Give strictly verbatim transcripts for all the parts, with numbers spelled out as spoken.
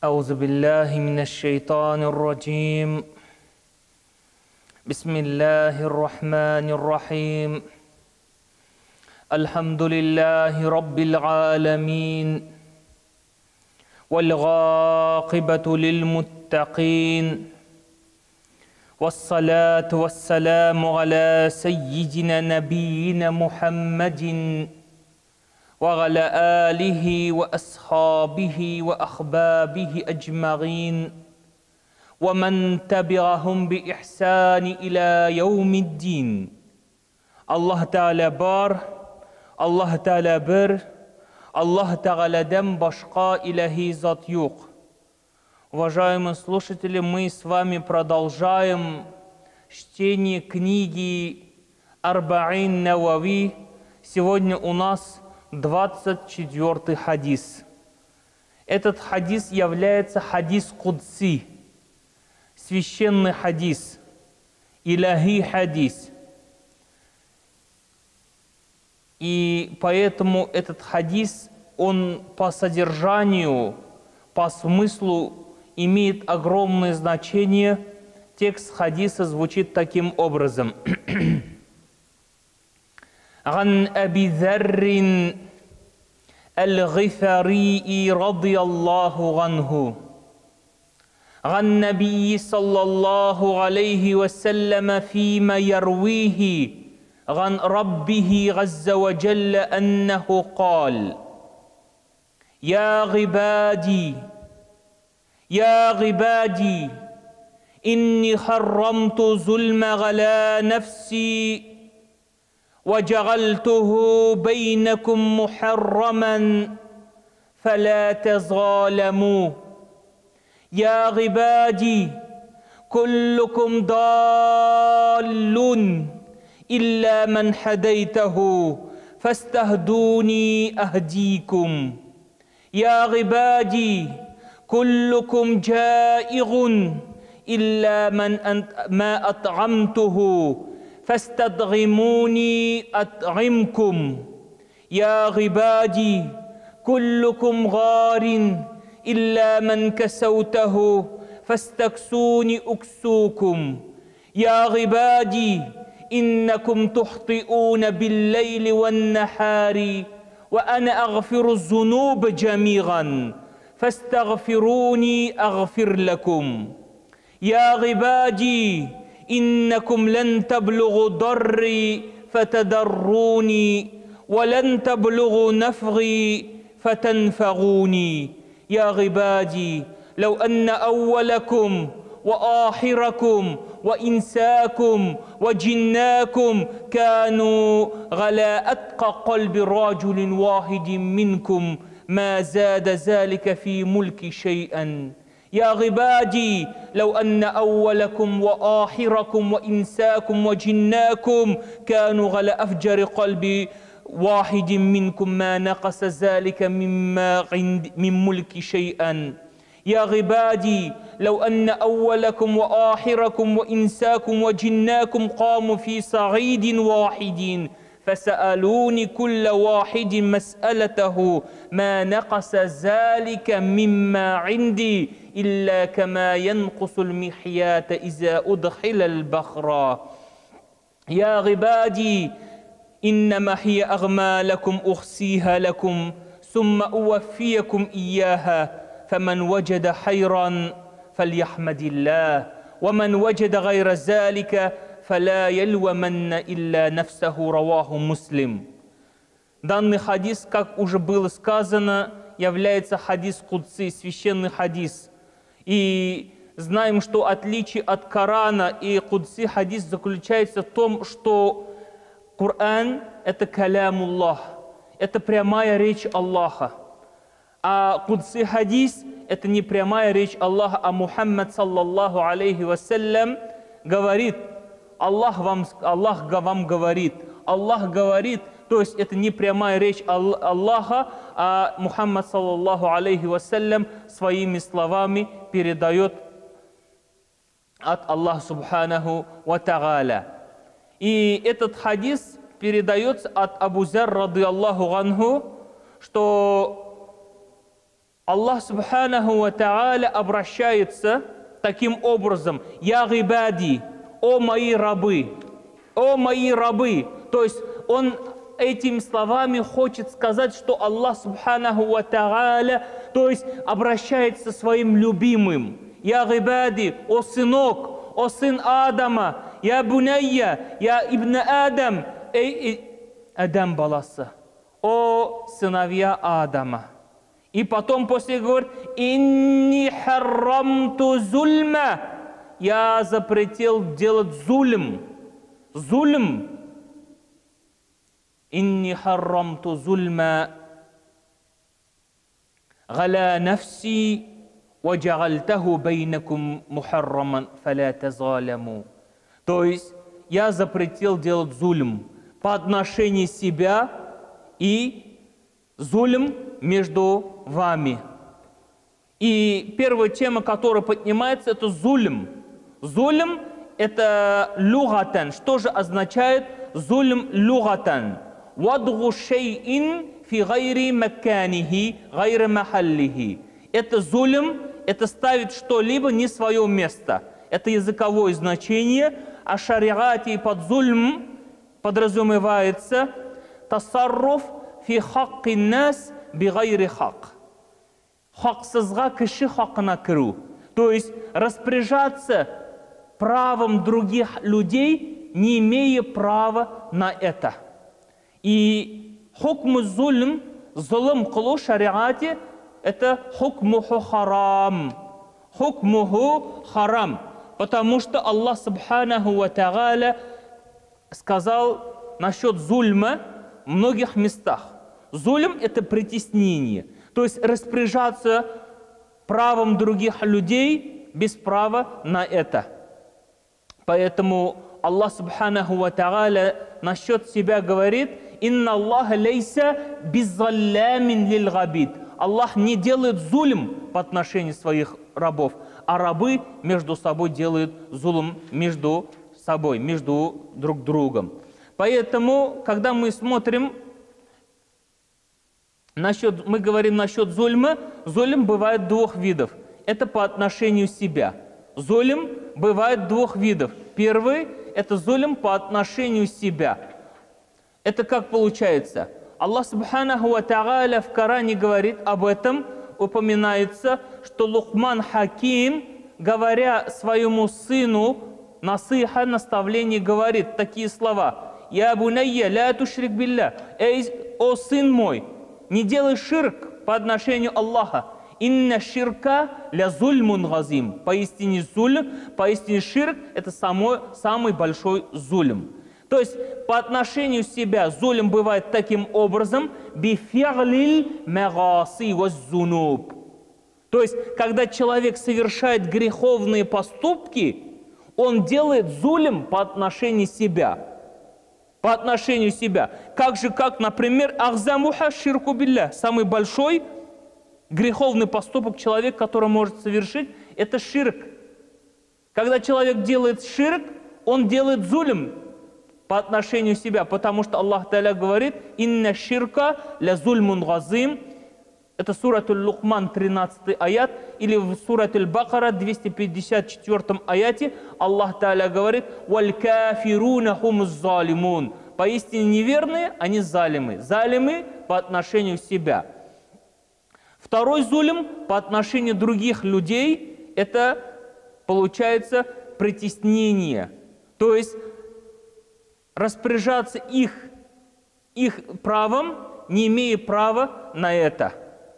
أعوذ بالله من الشيطان الرجيم. بسم الله الرحمن الرحيم. الحمد لله رب العالمين، والعاقبة للمتقين، والصلاة والسلام على سيدنا نبينا محمد وعلى آله وأصحابه وأحبابه أجمعين ومن تبعهم بإحسان إلى يوم الدين. Allah Teala бар, Allah Teala бір, Allah Teala'дан başka ilahi зат yok. Уважаемые слушатели, мы с вами продолжаем чтение книги Арбаин Навави. Сегодня у нас двадцать четвёртый хадис. Этот хадис является хадис Кудси, священный хадис, илахи хадис. И поэтому этот хадис, он по содержанию, по смыслу имеет огромное значение. Текст хадиса звучит таким образом. عن أبي ذر الغفاري رضي الله عنه عن النبي صلى الله عليه وسلم فيما يرويه عن ربه عز وجل أنه قال: يا عبادي يا عبادي إني حرمت ظلم على نفسي وجعلته بينكم محرما فلا تظالموا. يا عبادي كلكم ضال إلا من هديته فاستهدوني أهديكم. يا عبادي كلكم جائع إلا من أنت ما أطعمته فاستطعموني أطعمكم. يا عبادي كلكم غار إلا من كسوته فاستكسوني أكسوكم. يا عبادي إنكم تخطئون بالليل والنهار وأنا أغفر الذنوب جميعا فاستغفروني أغفر لكم. يا عبادي إنكم لن تبلغوا ضري فتضروني ولن تبلغوا نفعي فتنفعوني. يا عبادي لو أن أولكم وآخركم وإنساكم وجناكم كانوا على أتقى قلب رجل واحد منكم ما زاد ذلك في ملكي شيئا. يا عبادي لو أن أولكم وآخركم وإنساكم وجناكم كانوا على أفجر قلب واحد منكم ما نقص ذلك مما عند من ملك شيئا. يا عبادي لو أن أولكم وآخركم وإنساكم وجناكم قاموا في صعيد واحد فسألوني كل واحد مسألته ما نقص ذلك مما عندي إلا كما ينقص المحيات إذا أدخل البحر. يا عبادي إنما هي أغمالكم أخسيها لكم ثم أوفيكم إياها فمن وجد خيرا فليحمد الله ومن وجد غير ذلك فلا يلومن إلا نفسه. رواه Муслим. Данный хадис, как уже было сказано, является хадис Кудси, священный хадис. И знаем, что отличие от Корана и Кудси хадис заключается в том, что Коран – это калямуллах, это прямая речь Аллаха. А Кудси хадис – это не прямая речь Аллаха, а Мухаммад, саллаллаху алейхи вассалям, говорит, Аллах вам, Аллах вам говорит, Аллах говорит, то есть это не прямая речь Аллаха, а Мухаммад, саллаллаху алейхи вассалям, своими словами передает от Аллаха субханаху ва тааля. И этот хадис передается от Абу Зар, ради Аллаху анху, что Аллах Субханаху ва Тааля обращается таким образом: «Я гибади, о мои рабы, о мои рабы». То есть он этими словами хочет сказать, что Аллах Субханаху ва Тааля, то есть обращается к своим любимым. «Я гибади, о сынок, о сын Адама, я бунайя, я ибн Адам, эй Адам баласы, о сыновья Адама». И потом после говорит: «Инни харрамту зульма». Я запретил делать зульм. Зульм. «Инни харрамту зульма галя нафси ва джагальтаху бейнакум мухарраман фаля тазаляму». То есть я запретил делать зульм по отношению себя и зульм между вами. И первая тема, которая поднимается, это зульм. Зульм – это люгатан. Что же означает зульм люгатан? Вадгу шейин фи гайри маканихи, гайри махаллихи. Это зульм, это ставить что-либо не свое место. Это языковое значение. А шариате под зульм подразумевается тасарруф фи хакки нас би гайри хак. Хаксызга киши хакына киру. То есть распоряжаться правом других людей, не имея права на это. И хукму зульм, зулм кылу шариате, это хукмуху харам. Хукмуху харам. Потому что Аллах Субханаху ва Тааля сказал насчет зульма в многих местах. Зульм – это притеснение. То есть распоряжаться правом других людей без права на это. Поэтому Аллах Субханаху ва Тааля насчет себя говорит: «Инна Аллаха лейса беззаллямин лил габид». Аллах не делает зульм по отношению своих рабов, а рабы между собой делают зулм между собой, между друг другом. Поэтому, когда мы смотрим насчет, мы говорим насчет зульма, зульм бывает двух видов. Это по отношению себя. Зульм бывает двух видов. Первый – это зульм по отношению себя. Это как получается? Аллах Субханаху ва Тааля в Коране говорит об этом, упоминается, что Лукман Хаким, говоря своему сыну насиха, наставление, говорит такие слова: «Я бунайя ля тушрик билля». Эй, о сын мой, не делай ширк по отношению Аллаха. «Инна ширка ля зульмун газим». Поистине зульм, поистине ширк – это самый, самый большой зульм. То есть по отношению себя зулм бывает таким образом: бифи'лил магаси ваз-зунуб. То есть когда человек совершает греховные поступки, он делает зулм по отношению себя. По отношению себя. Как же, как, например, ахзамуха ширку билля. Самый большой греховный поступок человек, который может совершить, это ширк. Когда человек делает ширк, он делает зулм по отношению себя, потому что Аллах Та'аля говорит: «Инна ширка ля зульмун газим». Это сурат Аль-Лукман, тринадцатый аят, или в сурат Аль-Бакара, двести пятьдесят четвёртом аяте, Аллах Та'аля говорит: «Валь кафируна хумуз залимун». Поистине неверные, они залимы. Залимы по отношению себя. Второй зулм по отношению других людей – это, получается, притеснение. То есть распоряжаться их, их правом, не имея права на это.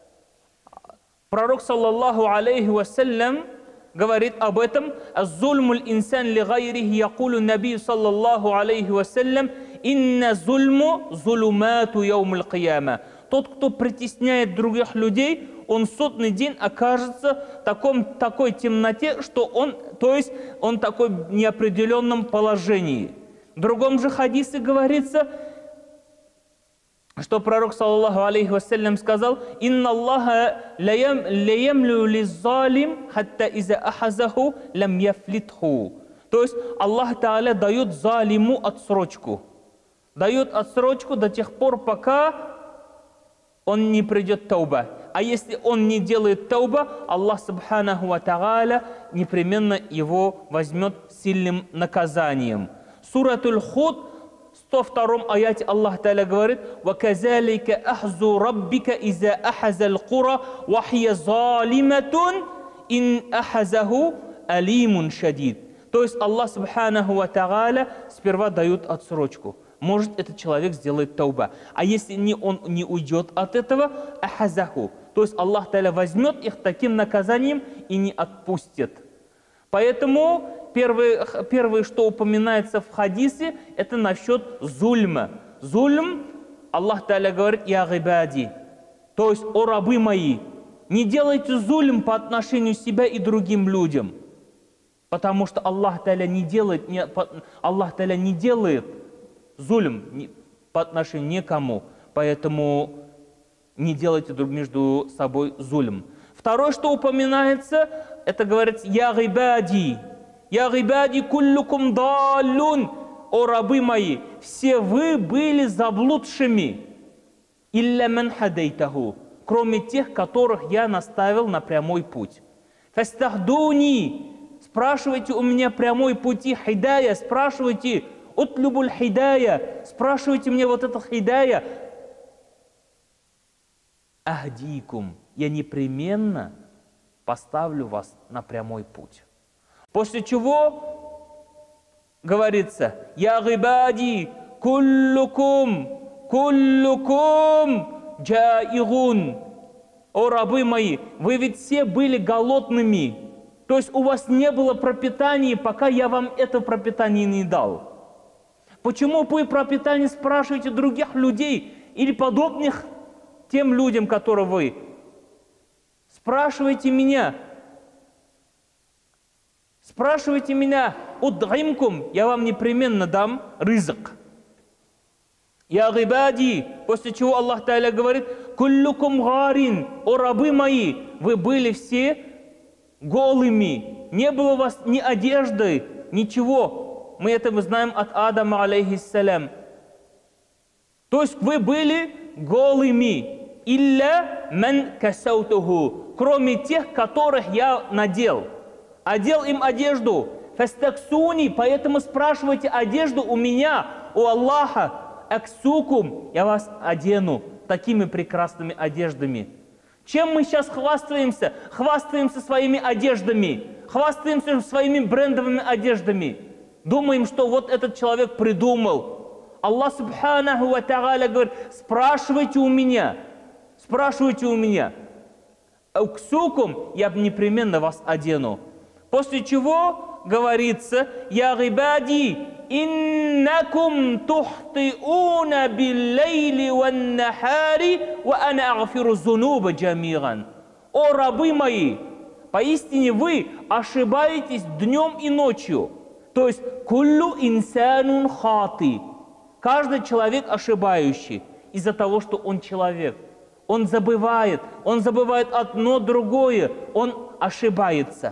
Пророк, саллаллаху алейхи вассалям, говорит об этом: «Аз-зульмуль инсан ли гайрихи якулу наби, саллаллаху алейхи вассалям, инна зульму зулумату яумуль кияма». Тот, кто притесняет других людей, он в судный день окажется в таком, такой темноте, что он, то есть он в такой неопределенном положении. В другом же хадисе говорится, что пророк, саллаллаху алейхи вассалям, сказал: «Инна Аллаха лаямлю лиззалим хатта иза ахазаху лам яфлитху». То есть Аллах Та'аля дает залиму отсрочку. Дает отсрочку до тех пор, пока он не придет тауба. А если он не делает тауба, Аллах Субханаху ва Тааля непременно его возьмет сильным наказанием. Суратуль Худ, сто втором аяте Аллах Тааля говорит: «Ваказалика ахзу раббика иза ахазал кура вахия залиматун ин ахазаху алимун шадид». То есть Аллах Субханаху ва Тааля сперва дает отсрочку. Может, этот человек сделает тауба. А если не, он не уйдет от этого, ахазаху. То есть Аллах Тааля возьмет их таким наказанием и не отпустит. Поэтому первое, первое, что упоминается в хадисе, это насчет зульма. Зульм, Аллах Тааля говорит: «Я гибади». То есть: «О рабы мои, не делайте зульм по отношению к себе и другим людям». Потому что Аллах Тааля не делает, не, Аллах Тааля не делает зульм по отношению никому. Поэтому не делайте друг между собой зульм. Второе, что упоминается, это говорится: «Я гибади, я гибади куллукум даллун». О рабы мои, все вы были заблудшими. Илля ман хадайтаху, кроме тех, которых я наставил на прямой путь. Фастахдуни, спрашивайте у меня прямой пути, хидая, спрашивайте, утлюбуль хидая, спрашивайте мне вот это хидая. Ахдикум, я непременно поставлю вас на прямой путь. После чего говорится: «Я гибади куллукум, куллукум джаигун». О рабы мои, вы ведь все были голодными. То есть у вас не было пропитания, пока я вам это пропитание не дал. Почему вы пропитание спрашиваете других людей или подобных тем людям, которые вы? Спрашивайте меня. Спрашивайте меня, удгимкум, я вам непременно дам рызык. Я гибади, после чего Аллах Тааля говорит: куллукум гарин, о рабы мои, вы были все голыми, не было у вас ни одежды, ничего. Мы это мы знаем от Адама, алейхиссалям. То есть вы были голыми. Илля ман касаутуху, кроме тех, которых я надел. Одел им одежду. Фастаксуни, поэтому спрашивайте одежду у меня, у Аллаха. Аксукум, я вас одену такими прекрасными одеждами. Чем мы сейчас хвастаемся? Хвастаемся своими одеждами. Хвастаемся своими брендовыми одеждами. Думаем, что вот этот человек придумал. Аллах Субханаху ва Тааля говорит: спрашивайте у меня. Спрашивайте у меня. Аксукум, я непременно вас одену. После чего говорится: я гибади, иннакум тухтиуна биллейли ван нахари ва ана агфиру зунуба джамиран. О рабы мои, поистине вы ошибаетесь днем и ночью. То есть куллу инсанун хати. Каждый человек ошибающий из-за того, что он человек. Он забывает, он забывает одно другое, он ошибается.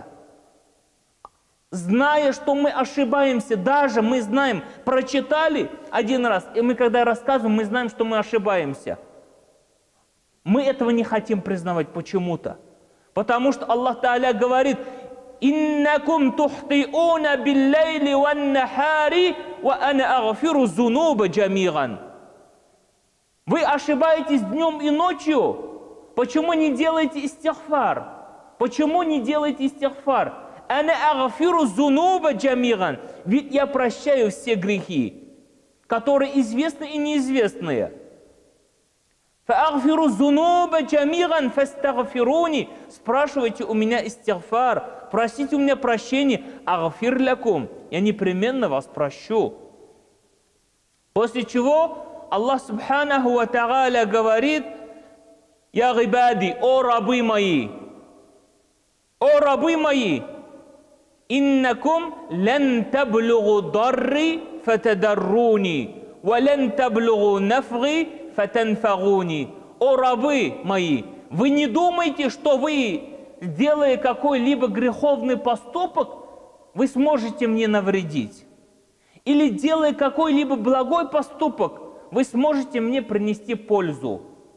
Зная, что мы ошибаемся, даже мы знаем, прочитали один раз, и мы когда рассказываем, мы знаем, что мы ошибаемся. Мы этого не хотим признавать почему-то. Потому что Аллах Тааля говорит: «Иннакум тухтиуна биллейли ван нахари ва ана агфиру зунуба джамиран». Вы ошибаетесь днем и ночью. Почему не делаете истигфар? Почему не делаете истигфар? Ана агфиру зунуба джамиран. Ведь я прощаю все грехи, которые известны и неизвестные. Фаагфиру зунуба джамиран фастагфируни. Спрашивайте у меня истигфар, просите у меня прощения. Агфир лякум. Я непременно вас прощу. После чего Аллах Субханаху ва Тааля говорит: я гибади, о рабы мои, о рабы мои, иннакум лан таблугу дарри фатадарруни, ва лан таблугу нафги фатанфагуни. О рабы мои, вы не думайте, что вы, делая какой-либо греховный поступок, вы сможете мне навредить. Или делая какой-либо благой поступок, вы сможете мне принести пользу.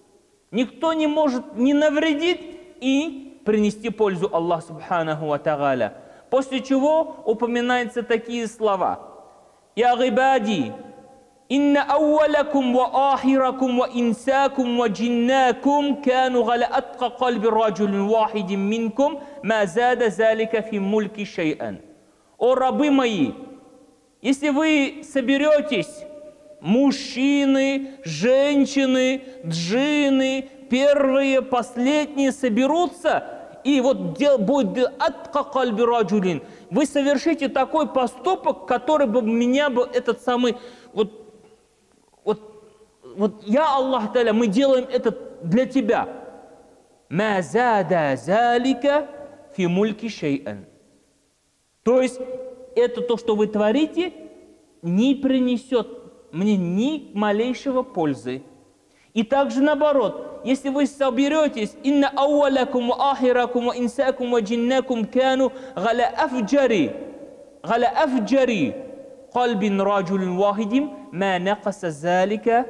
Никто не может не навредить и принести пользу Аллаху Субханаху ва Тааля. После чего упоминаются такие слова. «Я гибади, инна ауалакум ва ахиракум ва инсакум ва джиннакум кану гала атка кальби раджулин вахидин минкум ма зада залика фи мульки шай'ан». О рабы мои, если вы соберетесь, мужчины, женщины, джинны, первые, последние соберутся, и вот будет атка кальби раджулин, вы совершите такой поступок, который бы меня бы этот самый, вот, вот, вот я, Аллах Та'аля, мы делаем это для тебя. Ма зада залика фи мульки шай'ан. То есть это то, что вы творите, не принесет мне ни малейшего пользы. И также наоборот, если вы соберетесь, инна ауалакум ва ахиракум ва инсакум ва джиннакум кану гала афджари, гала афджари кальбин раджулин вахидин ма накаса залика,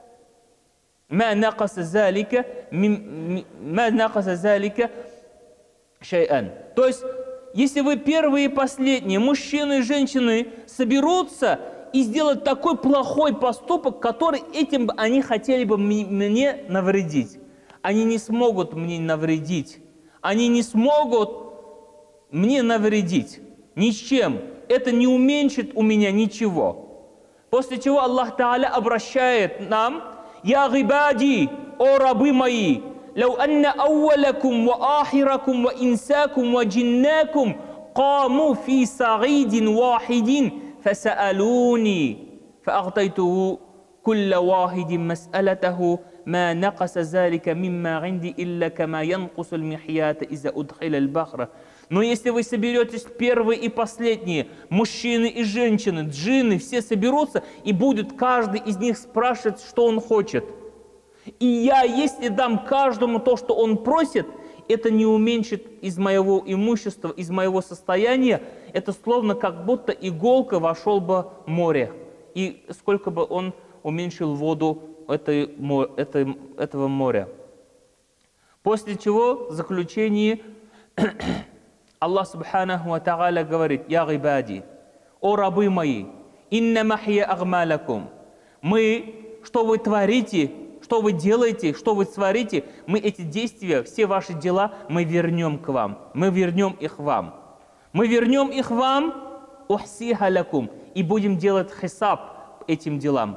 ма накаса залика, ма накаса залика шай'ан. То есть, если вы первые и последние, мужчины и женщины, соберутся и сделать такой плохой поступок, который этим они хотели бы мне навредить. Они не смогут мне навредить. Они не смогут мне навредить ни с чем. Это не уменьшит у меня ничего. После чего Аллах Та'аля обращает нам: «Я гибади, о рабы мои, لو أن أولكم وآخركم وإنساكم وجناكم قاموا في صعيد واحد فسألوني فأعطيته كل واحد مسألته ما نقص ذلك مما عندي إلا كما ينقص المحيات إذا أدخل البحر». Но если вы соберетесь первые и последние, мужчины и женщины, джинны, все соберутся, и будет каждый из них спрашивать, что он хочет. И я, если дам каждому то, что он просит, это не уменьшит из моего имущества, из моего состояния. Это словно как будто иголка вошел бы в море. И сколько бы он уменьшил воду этой, этой, этого моря. После чего в заключении Аллах Субханаху ва Тааля говорит: «Я гибади, о рабы мои, инна махия агмалакум». Мы, что вы творите, что вы делаете, что вы творите, мы эти действия, все ваши дела, мы вернем к вам. Мы вернем их вам. Мы вернем их вам, ухсиха лакум, и будем делать хисаб этим делам.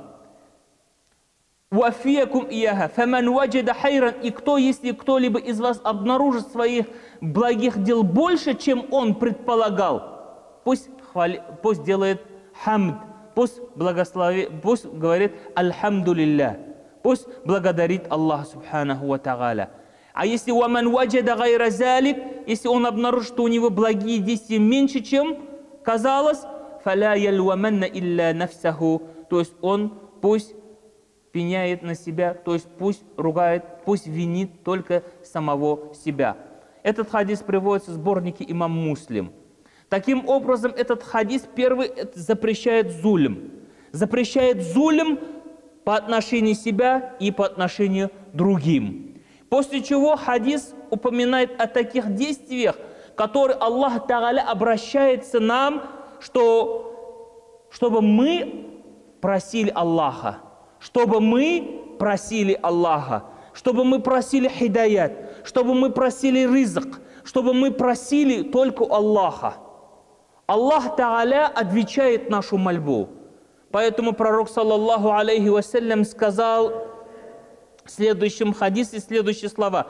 Уафиякум ияха, фаман ваджада хайран, и кто, если кто-либо из вас обнаружит своих благих дел больше, чем он предполагал, пусть, хвали, пусть делает хамд, пусть благословит, пусть говорит альхамдулилля. Пусть благодарит Аллаха Субханаху ва Тааля. А если уаман ваджада гайра залик, если он обнаружит, что у него благие действия меньше, чем казалось, фаля ялваманна илля нафсаху, то есть он пусть пеняет на себя, то есть пусть ругает, пусть винит только самого себя. Этот хадис приводится в сборнике имам Муслим. Таким образом, этот хадис первый запрещает зулм. Запрещает зулм по отношению себя и по отношению к другим. После чего хадис упоминает о таких действиях, которые Аллах Та'аля обращается нам, что, чтобы мы просили Аллаха, чтобы мы просили Аллаха, чтобы мы просили хидаят, чтобы мы просили ризк, чтобы мы просили только Аллаха. Аллах Та'аля отвечает нашу мольбу. Поэтому пророк, саллаллаху алейхи вассалям, сказал в следующем хадисе следующие слова: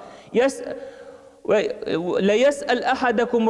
«Ла яс'аль ахадакум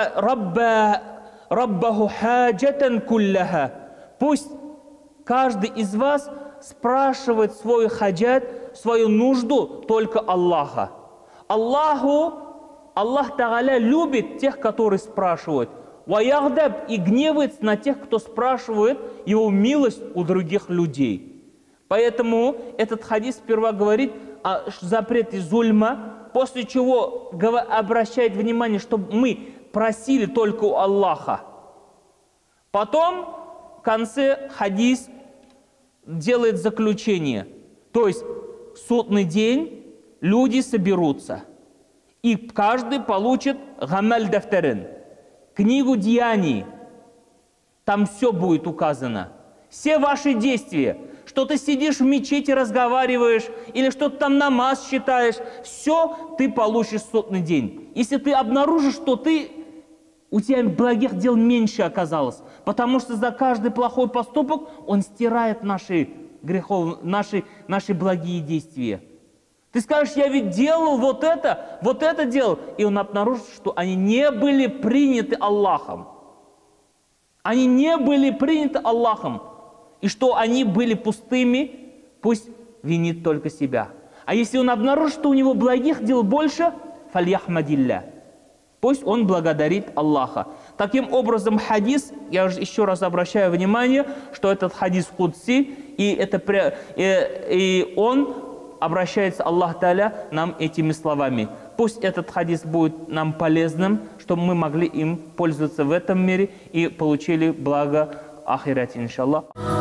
раббаху хаджатан кулляха». Пусть каждый из вас спрашивает свой хаджат, свою нужду только Аллаха. Аллаху, Аллах Та'аля любит тех, которые спрашивают. Ваягдаб, и гневается на тех, кто спрашивает его милость у других людей. Поэтому этот хадис сперва говорит о запрете зульма, после чего обращает внимание, чтобы мы просили только у Аллаха. Потом в конце хадис делает заключение. То есть судный день люди соберутся, и каждый получит гамаль дафтарин, книгу деяний. Там все будет указано. Все ваши действия, что ты сидишь в мечети, разговариваешь, или что ты там намаз читаешь, все ты получишь в судный день. Если ты обнаружишь, что ты, у тебя благих дел меньше оказалось, потому что за каждый плохой поступок он стирает наши грехов, наши, наши благие действия. Ты скажешь, я ведь делал вот это, вот это делал, и он обнаружит, что они не были приняты Аллахом. Они не были приняты Аллахом. И что они были пустыми, пусть винит только себя. А если он обнаружит, что у него благих дел больше, фальяхмадилля, пусть он благодарит Аллаха. Таким образом, хадис, я еще раз обращаю внимание, что этот хадис кудси, и, это, и, и он обращается, Аллах Та'аля, нам этими словами. Пусть этот хадис будет нам полезным, чтобы мы могли им пользоваться в этом мире и получили благо ахирате, иншаллах.